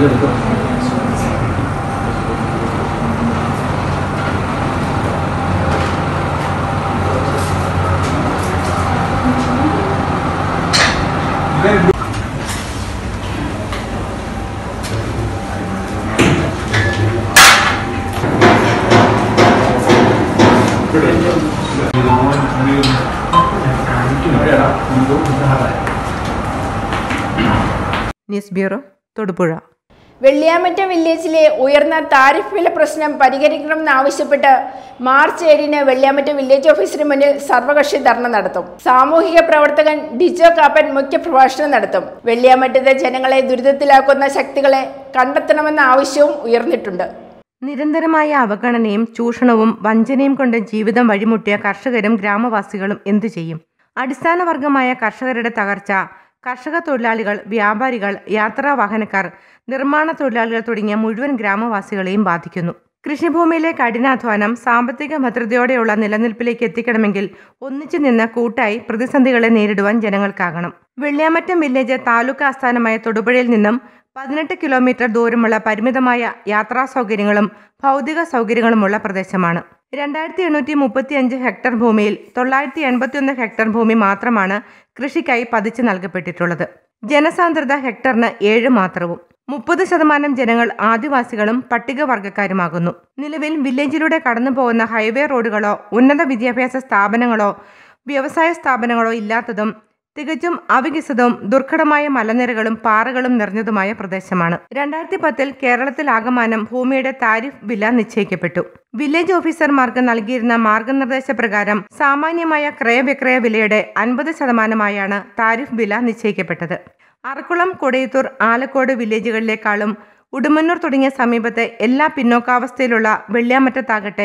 News bureau Thodupuzha. വെള്ളിയാമറ്റ വില്ലേജിലെ ഉയർന്ന താരിഫ് വില പ്രശ്നം പരിഹരിക്കണമെന്നാവശ്യപ്പെട്ട് മാർച്ച് ഏഴിന് വെള്ളിയാമറ്റ വില്ലേജ് ഓഫീസിന് മുന്നിൽ സർവകക്ഷി ധർണ നടത്തും. സാമൂഹിക പ്രവർത്തകൻ ഡിജോ കാപ്പൻ മുഖ്യപ്രഭാഷണം നടത്തും. വെള്ളിയാമറ്റത്തെ ജനങ്ങളെ ദുരിതത്തിലാക്കുന്ന ശക്തികളെ കണ്ടെത്തണമെന്ന ആവശ്യവും ഉയർന്നിട്ടുണ്ട്. നിരന്തരമായ അവഗണനയും ചൂഷണവും വഞ്ചനയും കൊണ്ട് ജീവിതം വഴിമുട്ടിയ കർഷകരും ഗ്രാമവാസികളും എന്തു ചെയ്യും? അടിസ്ഥാന വർഗമായ കർഷകരുടെ തകർച്ച കർഷക തൊഴിലാളികൾ, വ്യാപാരികൾ, യാത്രാ വാഹനക്കാർ, നിർമ്മാണ തൊഴിലാളികൾ തുടങ്ങിയ മുഴുവൻ ഗ്രാമവാസികളെയും ബാധിക്കുന്നു. കൃഷിഭൂമിയിലെ കഠിനാധ്വാനം സാമ്പത്തിക ഭദ്രതയോടെയുള്ള നിലനിൽപ്പിലേക്ക് എത്തിക്കണമെങ്കിൽ ഒന്നിച്ചു നിന്ന് കൂട്ടായി പ്രതിസന്ധികളെ നേരിടുവാൻ ജനങ്ങൾക്കാകണം. വെള്ളിയാമറ്റം വില്ലേജ് താലൂക്ക് ആസ്ഥാനമായ തൊടുപുഴയിൽ നിന്നും പതിനെട്ട് കിലോമീറ്റർ ദൂരമുള്ള പരിമിതമായ യാത്രാ സൗകര്യങ്ങളും ഭൗതിക സൗകര്യങ്ങളുമുള്ള പ്രദേശമാണ്. രണ്ടായിരത്തി എണ്ണൂറ്റി മുപ്പത്തി അഞ്ച് ഹെക്ടർ ഭൂമിയിൽ തൊള്ളായിരത്തി എൺപത്തി ഒന്ന് ഹെക്ടർ ഭൂമി മാത്രമാണ് കൃഷിക്കായി പതിച്ചു നൽകപ്പെട്ടിട്ടുള്ളത്. ജനസാന്ദ്രത ഹെക്ടറിന് ഏഴ് മാത്രവും. മുപ്പത് ശതമാനം ജനങ്ങൾ ആദിവാസികളും പട്ടികവർഗക്കാരുമാകുന്നു. നിലവിൽ വില്ലേജിലൂടെ കടന്നുപോകുന്ന ഹൈവേ റോഡുകളോ ഉന്നത വിദ്യാഭ്യാസ സ്ഥാപനങ്ങളോ വ്യവസായ സ്ഥാപനങ്ങളോ ഇല്ലാത്തതും തികച്ചും അവികസിതവും ദുർഘടമായ മലനിരകളും പാറകളും നിറഞ്ഞതുമായ പ്രദേശമാണ്. രണ്ടായിരത്തി പത്തിൽ കേരളത്തിലാകമാനം ഭൂമിയുടെ താരിഫ് വില നിശ്ചയിക്കപ്പെട്ടു. വില്ലേജ് ഓഫീസർമാർക്ക് നൽകിയിരുന്ന മാർഗനിർദ്ദേശപ്രകാരം സാമാന്യമായ ക്രയവിക്രയ വിലയുടെ അൻപത് ശതമാനമായാണ് താരിഫ് വില നിശ്ചയിക്കപ്പെട്ടത്. അറക്കുളം, കൊടയത്തൂർ, ആലക്കോട് വില്ലേജുകളിലേക്കാളും ഉടുമന്നൂർ തുടങ്ങിയ സമീപത്തെ എല്ലാ പിന്നോക്കാവസ്ഥയിലുള്ള വെള്ളിയാമറ്റത്താകട്ടെ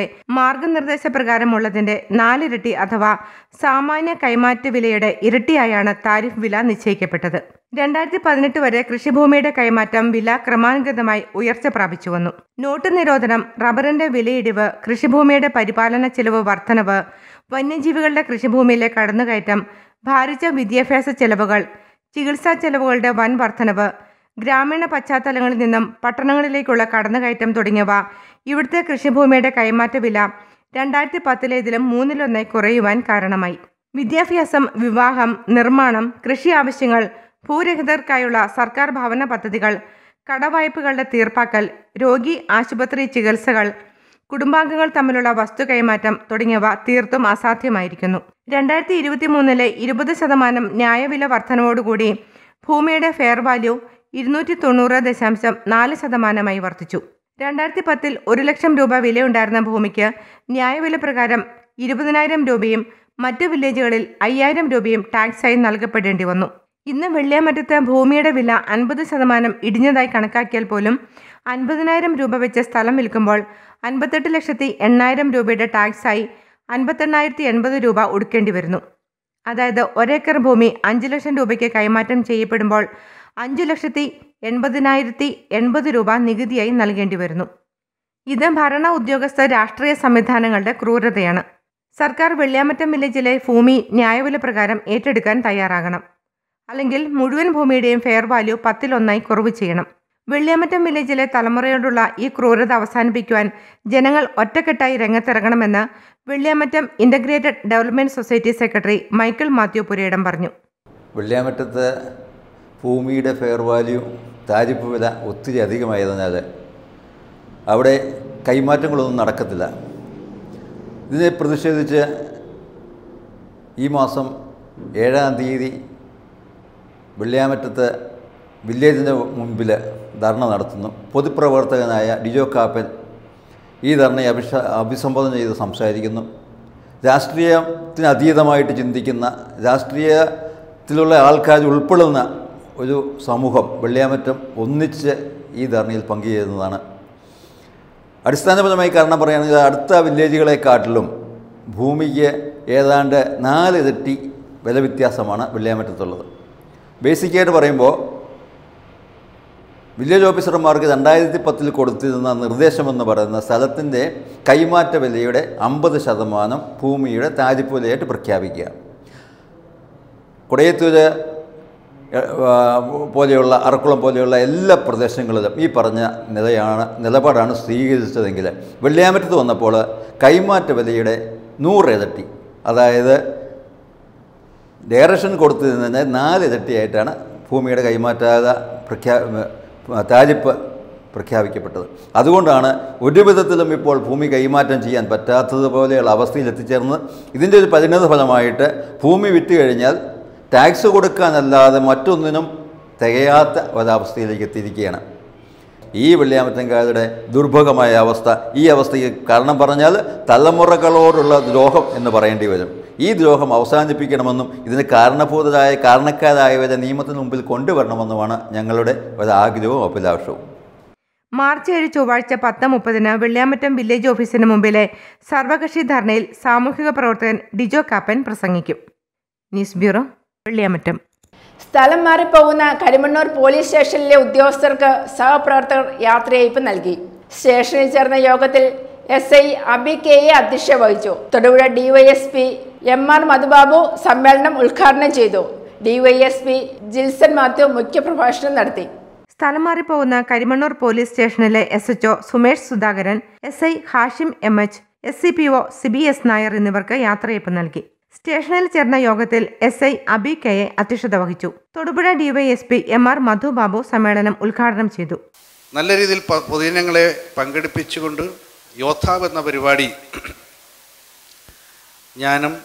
മാർഗനിർദ്ദേശപ്രകാരമുള്ളതിന്റെ നാലിരട്ടി അഥവാ സാമാന്യ കൈമാറ്റ വിലയുടെ ഇരട്ടിയായാണ് താരിഫ് വില നിശ്ചയിക്കപ്പെട്ടത്. രണ്ടായിരത്തി പതിനെട്ട് വരെ കൃഷിഭൂമിയുടെ കൈമാറ്റം വില ക്രമാനുഗതമായി ഉയർച്ച പ്രാപിച്ചു വന്നു. നോട്ട് നിരോധനം, റബ്ബറിന്റെ വിലയിടിവ്, കൃഷിഭൂമിയുടെ പരിപാലന ചെലവ് വർധനവ്, വന്യജീവികളുടെ കൃഷിഭൂമിയിലെ കടന്നുകയറ്റം, ഭാരിച്ച വിദ്യാഭ്യാസ ചെലവുകൾ, ചികിത്സാ ചെലവുകളുടെ വൻ വർധനവ്, ഗ്രാമീണ പശ്ചാത്തലങ്ങളിൽ നിന്നും പട്ടണങ്ങളിലേക്കുള്ള കടന്നുകയറ്റം തുടങ്ങിയവ ഇവിടുത്തെ കൃഷിഭൂമിയുടെ കൈമാറ്റ വില രണ്ടായിരത്തി പത്തിലേതിലും മൂന്നിലൊന്നായി കുറയുവാൻ കാരണമായി. വിദ്യാഭ്യാസം, വിവാഹം, നിർമ്മാണം, കൃഷി ആവശ്യങ്ങൾ, ഭൂരഹിതർക്കായുള്ള സർക്കാർ ഭവന പദ്ധതികൾ, കടവായ്പകളുടെ തീർപ്പാക്കൽ, രോഗി ആശുപത്രി ചികിത്സകൾ, കുടുംബാംഗങ്ങൾ തമ്മിലുള്ള വസ്തു കൈമാറ്റം തുടങ്ങിയവ തീർത്തും അസാധ്യമായിരിക്കുന്നു. രണ്ടായിരത്തി ഇരുപത്തി മൂന്നിലെ ഇരുപത് ശതമാനം ന്യായവില വർധനവോടുകൂടി ഭൂമിയുടെ ഫെയർ വാല്യൂ ഇരുന്നൂറ്റി തൊണ്ണൂറ് ദശാംശം നാല് ശതമാനമായി വർദ്ധിച്ചു. രണ്ടായിരത്തി പത്തിൽ ഒരു ലക്ഷം രൂപ വിലയുണ്ടായിരുന്ന ഭൂമിക്ക് ന്യായവില പ്രകാരം ഇരുപതിനായിരം രൂപയും മറ്റു വില്ലേജുകളിൽ അയ്യായിരം രൂപയും ടാക്സായി നൽകപ്പെടേണ്ടി വന്നു. ഇന്ന് വെള്ളിയാമറ്റത്ത് ഭൂമിയുടെ വില അൻപത് ശതമാനം ഇടിഞ്ഞതായി കണക്കാക്കിയാൽ പോലും അൻപതിനായിരം രൂപ വെച്ച് സ്ഥലം വിൽക്കുമ്പോൾ അൻപത്തെട്ട് ലക്ഷത്തി എണ്ണായിരം രൂപയുടെ ടാക്സായി അൻപത്തെണ്ണായിരത്തി എൺപത് രൂപ ഒടുക്കേണ്ടി വരുന്നു. അതായത് ഒരേക്കർ ഭൂമി അഞ്ച് ലക്ഷം രൂപയ്ക്ക് കൈമാറ്റം ചെയ്യപ്പെടുമ്പോൾ അഞ്ചു ലക്ഷത്തി എൺപതിനായിരത്തി എൺപത് രൂപ നികുതിയായി നൽകേണ്ടി വരുന്നു. ഇത് ഭരണ ഉദ്യോഗസ്ഥ രാഷ്ട്രീയ സംവിധാനങ്ങളുടെ ക്രൂരതയാണ്. സർക്കാർ വെള്ളിയാമറ്റം വില്ലേജിലെ ഭൂമി ന്യായവില പ്രകാരം ഏറ്റെടുക്കാൻ തയ്യാറാകണം. അല്ലെങ്കിൽ മുഴുവൻ ഭൂമിയുടെയും ഫെയർ വാല്യൂ പത്തിലൊന്നായി കുറവ് ചെയ്യണം. വെള്ളിയാമറ്റം വില്ലേജിലെ തലമുറയോടുള്ള ഈ ക്രൂരത അവസാനിപ്പിക്കുവാൻ ജനങ്ങൾ ഒറ്റക്കെട്ടായി രംഗത്തിറങ്ങണമെന്ന് Vellyamattom integrated development society secretary Michael Mathew Purayidam പറഞ്ഞു. വെള്ളിയാമറ്റത്ത് ഭൂമിയുടെ ഫെയർ വാല്യൂ താരിഫ് വില ഒത്തിരി അധികമായതിനാൽ അവിടെ കൈമാറ്റങ്ങളൊന്നും നടക്കത്തില്ല. ഇതിനെ പ്രതിഷേധിച്ച് ഈ മാസം ഏഴാം തീയതി വെള്ളിയാമറ്റത്ത് വില്ലേജിൻ്റെ മുമ്പിൽ ധർണ നടത്തുന്നു. പൊതുപ്രവർത്തകനായ ഡിജോ കാപ്പൻ ഈ ധർണയെ അഭിഷ അഭിസംബോധന ചെയ്ത് സംസാരിക്കുന്നു. രാഷ്ട്രീയത്തിന് അതീതമായിട്ട് ചിന്തിക്കുന്ന, രാഷ്ട്രീയത്തിലുള്ള ആൾക്കാർ ഉൾപ്പെടുന്ന ഒരു സമൂഹം വെള്ളിയാമറ്റം ഒന്നിച്ച് ഈ ധർണയിൽ പങ്കുചേരുന്നതാണ്. അടിസ്ഥാനപരമായി കാരണം പറയുകയാണെങ്കിൽ അടുത്ത വില്ലേജുകളെക്കാട്ടിലും ഭൂമിക്ക് ഏതാണ്ട് നാല് ഇരട്ടി വില വ്യത്യാസമാണ് വെള്ളിയാമറ്റത്തുള്ളത്. ബേസിക്കായിട്ട് പറയുമ്പോൾ വില്ലേജ് ഓഫീസർമാർക്ക് രണ്ടായിരത്തി പത്തിൽ കൊടുത്തിരുന്ന നിർദ്ദേശമെന്ന് പറയുന്ന സ്ഥലത്തിൻ്റെ കൈമാറ്റ വിലയുടെ അമ്പത് ശതമാനം ഭൂമിയുടെ താരിഫ് വിലയായിട്ട് പ്രഖ്യാപിക്കുക. കൊടയത്തൂർ പോലെയുള്ള അറക്കുളം പോലെയുള്ള എല്ലാ പ്രദേശങ്ങളിലും ഈ പറഞ്ഞ നിലയാണ് നിലപാടാണ് സ്വീകരിച്ചതെങ്കിൽ വെള്ളിയാമറ്റത്ത് വന്നപ്പോൾ കൈമാറ്റ വിലയുടെ നൂറിരട്ടി, അതായത് ഡയറക്ഷൻ കൊടുത്തിരുന്നതിന് നാലിരട്ടിയായിട്ടാണ് ഭൂമിയുടെ കൈമാറ്റ പ്രഖ്യാ താരിഫ് പ്രഖ്യാപിക്കപ്പെട്ടത്. അതുകൊണ്ടാണ് ഒരു വിധത്തിലും ഇപ്പോൾ ഭൂമി കൈമാറ്റം ചെയ്യാൻ പറ്റാത്തതുപോലെയുള്ള അവസ്ഥയിൽ എത്തിച്ചേർന്നത്. ഇതിൻ്റെ ഒരു പരിണത ഫലമായിട്ട് ഭൂമി വിറ്റ് കഴിഞ്ഞാൽ ടാക്സ് കൊടുക്കാനല്ലാതെ മറ്റൊന്നിനും തികയാത്ത ഒരവസ്ഥയിലേക്ക് എത്തിയിരിക്കുകയാണ്. ഈ വെള്ളിയാമറ്റംകാരുടെ ദുർഭഗമായ അവസ്ഥ, ഈ അവസ്ഥയ്ക്ക് കാരണം പറഞ്ഞാൽ തലമുറകളോടുള്ള ദ്രോഹം എന്ന് പറയേണ്ടി വരും. ഈ ദ്രോഹം അവസാനിപ്പിക്കണമെന്നും ഇതിന് കാരണഭൂതരായ കാരണക്കാരായവരെ നിയമത്തിന് മുമ്പിൽ കൊണ്ടുവരണമെന്നുമാണ് ഞങ്ങളുടെ ഒരാഗ്രഹവും അഭിലാഷവും. മാർച്ച് ഏഴ് ചൊവ്വാഴ്ച പത്ത് മുപ്പതിന് വെള്ളിയാമറ്റം വില്ലേജ് ഓഫീസിന് മുമ്പിലെ സർവകക്ഷി ധർണയിൽ സാമൂഹിക പ്രവർത്തകൻ ഡിജോ കാപ്പൻ പ്രസംഗിക്കും. News bureau, Vellyamattom. സ്ഥലം മാറിപ്പോകുന്ന കരിമണ്ണൂർ പോലീസ് സ്റ്റേഷനിലെ ഉദ്യോഗസ്ഥർക്ക് സഹപ്രവർത്തകർ യാത്രയയപ്പ് നൽകി. സ്റ്റേഷനിൽ ചേർന്ന യോഗത്തിൽ S I Abi K A അധ്യക്ഷത വഹിച്ചു. Thodupuzha DYSP M R Madhubabu സമ്മേളനം ഉദ്ഘാടനം ചെയ്തു. ഡിവൈഎസ്പി ജിൽസൺ മാത്യു മുഖ്യപ്രഭാഷണം നടത്തി. സ്ഥലം മാറിപ്പോകുന്ന കരിമണ്ണൂർ പോലീസ് സ്റ്റേഷനിലെ S H O Sumesh Sudhakaran, S I Hashim M H, S C P O Sibi S Nair എന്നിവർക്ക് യാത്രയയപ്പ് നൽകി. സ്റ്റേഷനിൽ ചേർന്ന യോഗത്തിൽ S I Abi K A അധ്യക്ഷത വഹിച്ചു. Thodupuzha DYSP M R Madhubabu സമ്മേളനം ഉദ്ഘാടനം ചെയ്തു. നല്ല രീതിയിൽ പൊതുജനങ്ങളെ പങ്കെടുപ്പിച്ചുകൊണ്ട് യോദ്ധാവ് എന്ന പരിപാടി ഞാനും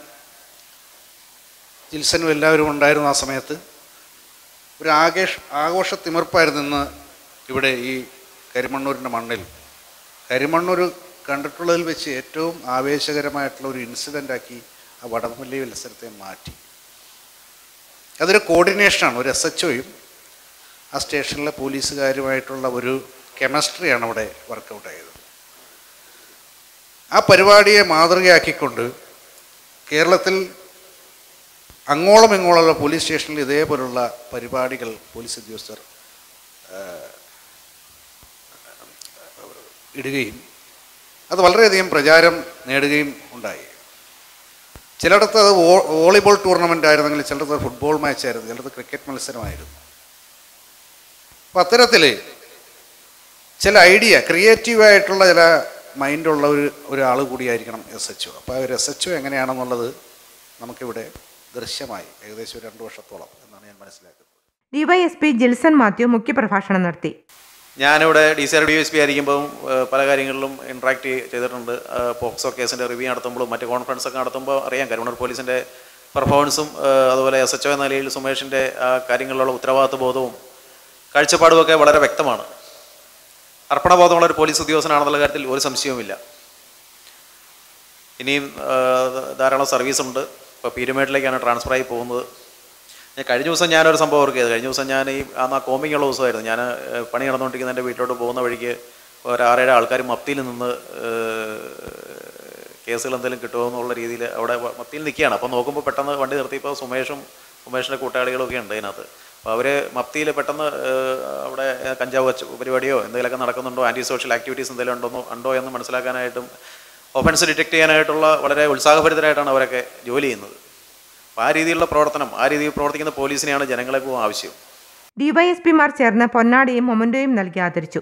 ജിൽസനും എല്ലാവരും ഉണ്ടായിരുന്നു. ആ സമയത്ത് ഒരു ആഘോഷ ആഘോഷ തിമിർപ്പായിരുന്നു ഇന്ന് ഇവിടെ ഈ കരിമണ്ണൂരിൻ്റെ മണ്ണിൽ. കരിമണ്ണൂർ കണ്ടിട്ടുള്ളതിൽ വെച്ച് ഏറ്റവും ആവേശകരമായിട്ടുള്ള ഒരു ഇൻസിഡൻ്റാക്കി ആ വടംവലി മത്സരത്തെ മാറ്റി. അതൊരു കോർഡിനേഷനാണ്. ഒരു എസ് എച്ച് ഒയും ആ സ്റ്റേഷനിലെ പോലീസുകാരുമായിട്ടുള്ള ഒരു കെമിസ്ട്രിയാണ് അവിടെ വർക്കൗട്ട് ആയത്. ആ പരിപാടിയെ മാതൃകയാക്കിക്കൊണ്ട് കേരളത്തിൽ അങ്ങോളം ഇങ്ങോളമുള്ള പോലീസ് സ്റ്റേഷനിൽ ഇതേപോലുള്ള പരിപാടികൾ പോലീസ് ഉദ്യോഗസ്ഥർ ഇടുകയും അത് വളരെയധികം പ്രചാരം നേടുകയും ഉണ്ടായി. ചിലയിടത്ത് അത് വോളിബോൾ ടൂർണമെൻ്റ് ആയിരുന്നെങ്കിൽ ചിലയിടത്ത് ഫുട്ബോൾ മാച്ചായിരുന്നു, ചിലയിടത്ത് ക്രിക്കറ്റ് മത്സരമായിരുന്നു. അപ്പം അത്തരത്തിൽ ചില ഐഡിയ, ക്രിയേറ്റീവായിട്ടുള്ള ചില മൈൻഡുള്ള ഒരു ഒരാൾ കൂടിയായിരിക്കണം എസ് എച്ച് ഒ. അപ്പോൾ ആ ഒരു എസ് എച്ച് ഒ എങ്ങനെയാണെന്നുള്ളത് നമുക്കിവിടെ ദൃശ്യമായി ഏകദേശം രണ്ട് വർഷത്തോളം എന്നാണ് ഞാൻ മനസ്സിലാക്കുന്നത്. ഡിവൈഎസ്പി ജിൽസൺ മാത്യു മുഖ്യപ്രഭാഷണം നടത്തി. ഞാനിവിടെ D C R D S P ആയിരിക്കുമ്പോൾ പല കാര്യങ്ങളിലും ഇൻട്രാക്ട് ചെയ്തിട്ടുണ്ട്. പോക്സോ കേസിൻ്റെ റിവ്യൂ നടത്തുമ്പോഴും മറ്റ് കോൺഫറൻസൊക്കെ നടത്തുമ്പോൾ അറിയാം കരിമണ്ണൂർ പോലീസിൻ്റെ പെർഫോമൻസും അതുപോലെ എസ് എച്ച് ഒ എന്ന നിലയിൽ സുമേഷിൻ്റെ കാര്യങ്ങളിലുള്ള ഉത്തരവാദിത്വ ബോധവും കാഴ്ചപ്പാടുമൊക്കെ വളരെ വ്യക്തമാണ്. അർപ്പണബോധമുള്ള ഒരു പോലീസ് ഉദ്യോഗസ്ഥനാണെന്നുള്ള കാര്യത്തിൽ ഒരു സംശയവുമില്ല. ഇനിയും ധാരാളം സർവീസുണ്ട്. ഇപ്പോൾ പീരുമേട്ടിലേക്കാണ് ട്രാൻസ്ഫറായി പോകുന്നത്. കഴിഞ്ഞ ദിവസം ഞാനൊരു സംഭവം ഓർക്ക് ചെയ്തു. കഴിഞ്ഞ ദിവസം ഞാൻ ഈ ആ കോമ്പിംഗ് ഉള്ള ദിവസമായിരുന്നു. ഞാൻ പണി നടന്നുകൊണ്ടിരിക്കുന്ന എൻ്റെ വീട്ടിലോട്ട് പോകുന്ന വഴിക്ക് ഒരു ആറേഴ് ആൾക്കാർ മപ്തിയിൽ നിന്ന് കേസുകൾ എന്തെങ്കിലും കിട്ടുമോ എന്നുള്ള രീതിയിൽ അവിടെ മപ്തിയിൽ നിൽക്കുകയാണ്. അപ്പോൾ നോക്കുമ്പോൾ പെട്ടെന്ന് വണ്ടി നിർത്തിയപ്പോൾ സുമേഷും സുമേഷിൻ്റെ കൂട്ടാളികളൊക്കെ ഉണ്ട് അതിനകത്ത്. അപ്പോൾ അവർ മപ്തിയിൽ പെട്ടെന്ന് അവിടെ കഞ്ചാവ് വച്ച് പരിപാടിയോ എന്തെങ്കിലുമൊക്കെ നടക്കുന്നുണ്ടോ, ആൻറ്റി സോഷ്യൽ ആക്ടിവിറ്റീസ് എന്തെങ്കിലും ഉണ്ടോ ഉണ്ടോ എന്ന് മനസ്സിലാക്കാനായിട്ടും ഒഫൻസ് ഡിറ്റക്ട് ചെയ്യാനായിട്ടുള്ള വളരെ ഉത്സാഹഭരിതരായിട്ടാണ് അവരൊക്കെ ജോലി ചെയ്യുന്നത്. അപ്പോൾ ആ രീതിയിലുള്ള പ്രവർത്തനം, ആ രീതിയിൽ പ്രവർത്തിക്കുന്ന പോലീസിനെയാണ് ജനങ്ങളെക്കും ആവശ്യം. ഡിവൈഎസ്പിമാർ ചേർന്ന് പൊന്നാടിയും മൊമന്റോയും നൽകി ആദരിച്ചു.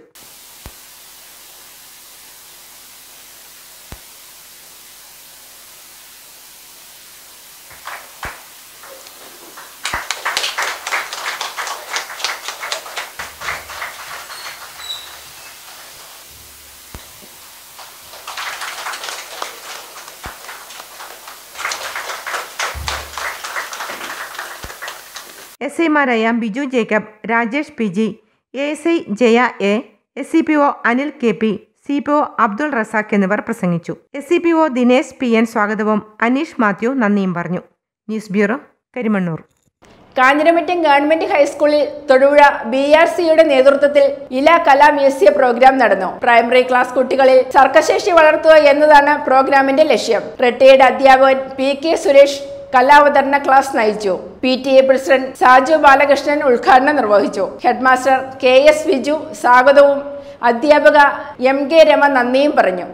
എസ് ഐമാരായ Biju Jacob, Rajesh P G, A S I Jaya A, S C P O Anil K P, C P O Abdul Razak എന്നിവർ പ്രസംഗിച്ചു. S C P O Dinesh P N സ്വാഗതവും അനീഷ് മാത്യു നന്ദിയും പറഞ്ഞു. News bureau, Karimannoor. Kanjiramattom government ഹൈസ്കൂളിൽ തൊടുപുഴ ബി ആർ സിയുടെ നേതൃത്വത്തിൽ ഇല കലാ മ്യൂസിയം പ്രോഗ്രാം നടന്നു. പ്രൈമറി ക്ലാസ് കുട്ടികളിൽ സർഗശേഷി വളർത്തുക എന്നതാണ് പ്രോഗ്രാമിന്റെ ലക്ഷ്യം. റിട്ടയേർഡ് അധ്യാപകൻ പി കെ സുരേഷ് കലാവതരണ ക്ലാസ് നയിച്ചു. P T A president Saju Balakrishnan ഉദ്ഘാടനം നിർവഹിച്ചു. ഹെഡ്മാസ്റ്റർ കെ എസ് വിജു സ്വാഗതവും അധ്യാപക എം കെ രമ നന്ദിയും പറഞ്ഞു.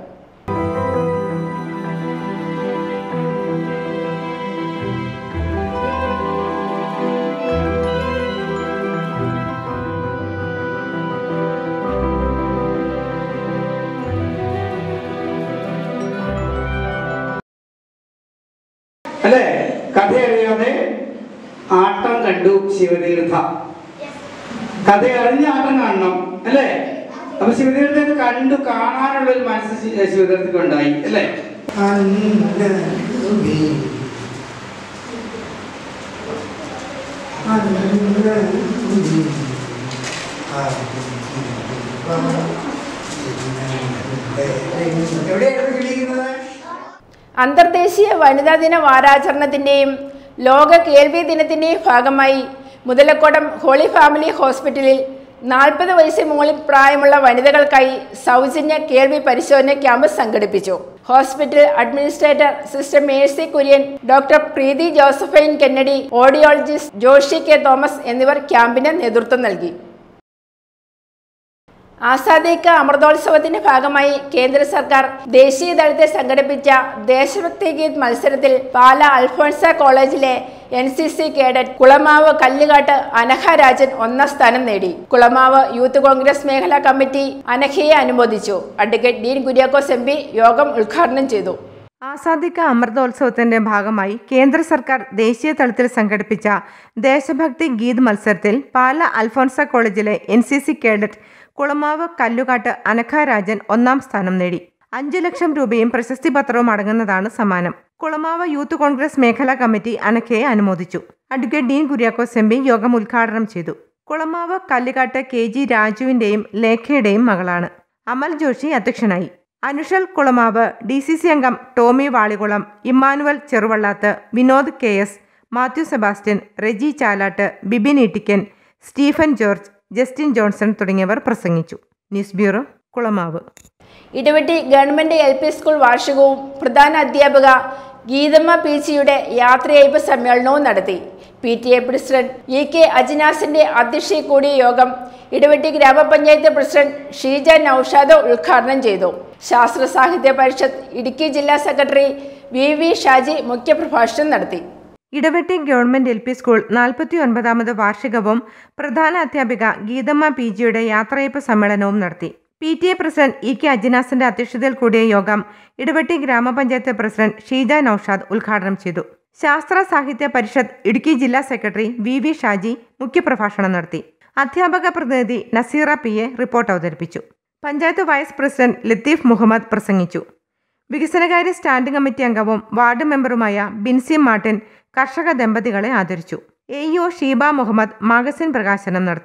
അല്ലേ? കഥ അറിയാതെ ആട്ടം കണ്ടു ശിവതീർത്ഥ. കഥ അറിഞ്ഞ ആട്ടം കാണണം അല്ലേ? അപ്പൊ ശിവതീർത്ഥത്തെ കണ്ടു കാണാനുള്ള ഒരു മനസ്സ് ശിവതീർത്ഥക്ക് ഉണ്ടായി അല്ലേ? എവിടെയാണ് വിളിക്കുന്നത്? അന്തർദേശീയ വനിതാ ദിന വാരാചരണത്തിന്റെയും ലോക കേൾവി ദിനത്തിന്റെയും ഭാഗമായി മുതലക്കോടം ഹോളി ഫാമിലി ഹോസ്പിറ്റലിൽ നാൽപ്പത് വയസ്സിന് മുകളിൽ പ്രായമുള്ള വനിതകൾക്കായി സൗജന്യ കേൾവി പരിശോധന ക്യാമ്പ് സംഘടിപ്പിച്ചു. Hospital administrator sister Mercy Kurian, doctor Preethi Josephine Kennedy, audiologist Joshy K Thomas എന്നിവർ ക്യാമ്പിന് നേതൃത്വം നൽകി. ആസാദി കാ അമൃതോത്സവത്തിന്റെ ഭാഗമായി കേന്ദ്ര സർക്കാർ ദേശീയ തലത്തിൽ സംഘടിപ്പിച്ച ദേശഭക്തി ഗീത് മത്സരത്തിൽ പാല അൽഫോൺസ കോളേജിലെ N C C cadet Kulamavu Kallukattu Anagha Rajan ഒന്നാം സ്ഥാനം നേടി. കുളമാവ് യൂത്ത് കോൺഗ്രസ് മേഖലാ കമ്മിറ്റി അനഘയെ അനുമോദിച്ചു. Advocate Dean Kuriakose M P യോഗം ഉദ്ഘാടനം ചെയ്തു. ആസാദി കാ അമൃതോത്സവത്തിന്റെ ഭാഗമായി കേന്ദ്ര സർക്കാർ ദേശീയ തലത്തിൽ സംഘടിപ്പിച്ച ദേശഭക്തി ഗീത് മത്സരത്തിൽ പാല അൽഫോൺസ കോളേജിലെ N C C cadet Kulamavu Kallukattu Anagha Rajan ഒന്നാം സ്ഥാനം നേടി. അഞ്ചു ലക്ഷം രൂപയും പ്രശസ്തി പത്രവും അടങ്ങുന്നതാണ് സമ്മാനം. കുളമാവ് യൂത്ത് കോൺഗ്രസ് മേഖലാ കമ്മിറ്റി അനഘയെ അനുമോദിച്ചു. Advocate Dean Kuriakose M P യോഗം ഉദ്ഘാടനം ചെയ്തു. കുളമാവ് കല്ലുകാട്ട് കെ ജി രാജുവിന്റെയും ലേഖയുടെയും മകളാണ്. അമൽ ജോഷി അധ്യക്ഷനായി. Anushal Kulamavu, D C C അംഗം Tomy Valikulam, Emmanuel Cheruvallath, Vinod K S, Mathew Sebastian, Reji Chalattu, Bibin Ittikkan, Stephen George, Justin Johnson തുടങ്ങിയവർ പ്രസംഗിച്ചു. News bureau, Kulamavu. Idavetty government L P school വാർഷികവും പ്രധാന അധ്യാപക ഗീതമ്മ പി ജിയുടെ യാത്രയയപ്പ് സമ്മേളനവും നടത്തി. P T A president E K അജിനാസിന്റെ അധ്യക്ഷതയിൽ കൂടിയ യോഗം ഇടവെട്ടി ഗ്രാമപഞ്ചായത്ത് പ്രസിഡന്റ് ഷീജ നൌഷാദ് ഉദ്ഘാടനം ചെയ്തു. ശാസ്ത്ര സാഹിത്യ പരിഷത്ത് ഇടുക്കി ജില്ലാ സെക്രട്ടറി വി വി ഷാജി മുഖ്യപ്രഭാഷണം നടത്തി. Idavetty government L P school നാൽപ്പത്തി ഒൻപതാമത് വാർഷികവും പ്രധാന അധ്യാപിക ഗീതമ്മ പി ജിയുടെ യാത്രയയപ്പ് സമ്മേളനവും നടത്തി. P T A president E K അജിനാസിന്റെ അധ്യക്ഷതയിൽ കൂടിയ യോഗം ഇടവെട്ടി ഗ്രാമപഞ്ചായത്ത് പ്രസിഡന്റ് ഷീജ നൌഷാദ് ഉദ്ഘാടനം ചെയ്തു. ശാസ്ത്ര സാഹിത്യ പരിഷത്ത് ഇടുക്കി ജില്ലാ സെക്രട്ടറി വി വി ഷാജി മുഖ്യപ്രഭാഷണം നടത്തി. അധ്യാപക പ്രതിനിധി നസീറ പി എ റിപ്പോർട്ട് അവതരിപ്പിച്ചു. പഞ്ചായത്ത് വൈസ് പ്രസിഡന്റ് ലത്തീഫ് മുഹമ്മദ് പ്രസംഗിച്ചു. വികസനകാര്യ സ്റ്റാൻഡിംഗ് കമ്മിറ്റി അംഗവും വാർഡ് മെമ്പറുമായ ബിൻസി മാർട്ടിൻ കർഷക ദമ്പതികളെ ആദരിച്ചു. A E O Sheeba Muhammad magazine പ്രകാശനം നടത്തി.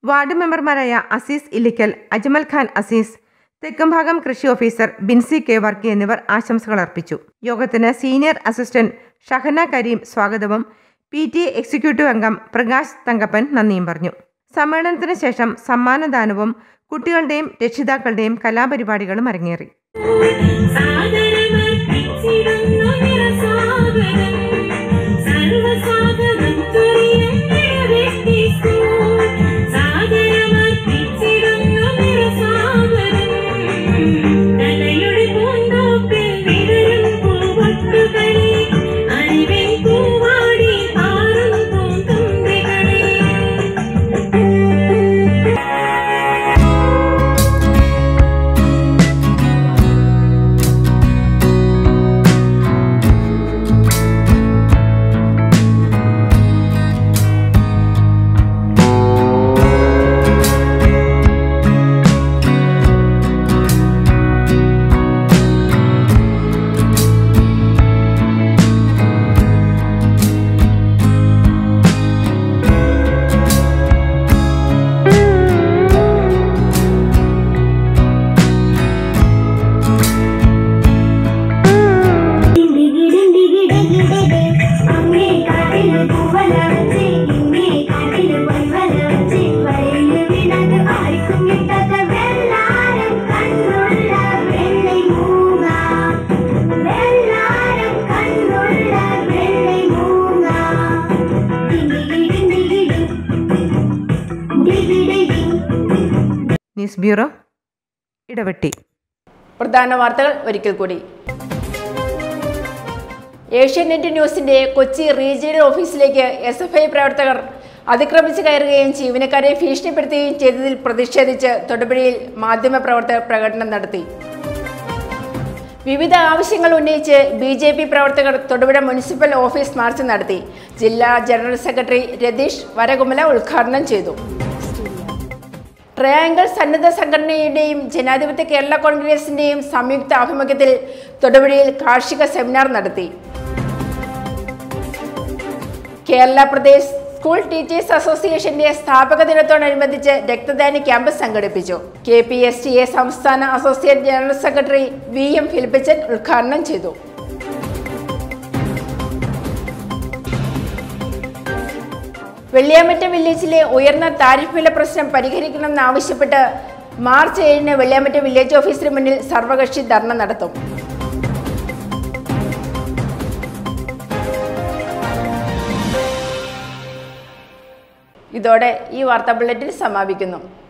വാർഡ് മെമ്പർമാരായ അസീസ് ഇല്ലിക്കൽ, അജ്മൽ ഖാൻ അസീസ്, തെക്കുംഭാഗം കൃഷി ഓഫീസർ ബിൻസി കെ വർക്കി എന്നിവർ ആശംസകൾ അർപ്പിച്ചു. യോഗത്തിന് സീനിയർ അസിസ്റ്റന്റ് ഷഹന കരീം സ്വാഗതവും പി ടി എ എക്സിക്യൂട്ടീവ് അംഗം പ്രകാശ് തങ്കപ്പൻ നന്ദിയും പറഞ്ഞു. സമ്മേളനത്തിന് ശേഷം സമ്മാനദാനവും കുട്ടികളുടെയും രക്ഷിതാക്കളുടെയും കലാപരിപാടികളും അരങ്ങേറി. News bureau, Idavetty. പ്രധാന വാർത്തകൾ ഒരിക്കൽ കൂടി. ഏഷ്യാനെറ്റ് ന്യൂസിന്റെ കൊച്ചി റീജിയണൽ ഓഫീസിലേക്ക് എസ് എഫ് ഐ പ്രവർത്തകർ അതിക്രമിച്ച് കയറുകയും ജീവനക്കാരെ ഭീഷണിപ്പെടുത്തുകയും ചെയ്തതിൽ പ്രതിഷേധിച്ച് തൊടുപുഴയിൽ മാധ്യമപ്രവർത്തകർ പ്രകടനം നടത്തി. വിവിധ ആവശ്യങ്ങൾ ഉന്നയിച്ച് ബി ജെ പി പ്രവർത്തകർ തൊടുപുഴ മുനിസിപ്പൽ ഓഫീസ് മാർച്ച് നടത്തി. ജില്ലാ ജനറൽ സെക്രട്ടറി രതീഷ് വരകുമല ഉദ്ഘാടനം ചെയ്തു. ട്രയാങ്കിൾ സന്നദ്ധ സംഘടനയുടെയും ജനാധിപത്യ കേരള കോൺഗ്രസിന്റെയും സംയുക്ത ആഭിമുഖ്യത്തിൽ തൊടുപുഴയിൽ കാർഷിക സെമിനാർ നടത്തി. കേരള പ്രദേശ് സ്കൂൾ ടീച്ചേഴ്സ് അസോസിയേഷന്റെ സ്ഥാപക ദിനത്തോടനുബന്ധിച്ച് രക്തദാന ക്യാമ്പ് സംഘടിപ്പിച്ചു. K P S T A സംസ്ഥാന associate general secretary V M Philippachan ഉദ്ഘാടനം ചെയ്തു. വെള്ളിയാമറ്റ വില്ലേജിലെ ഉയർന്ന താരിഫ് വില പ്രശ്നം പരിഹരിക്കണമെന്നാവശ്യപ്പെട്ട് മാർച്ച് ഏഴിന് വെള്ളിയാമറ്റ വില്ലേജ് ഓഫീസിന് മുന്നിൽ സർവകക്ഷി ധർണ നടത്തും. ഇതോടെ ഈ വാർത്താ ബുള്ളറ്റിൻ സമാപിക്കുന്നു.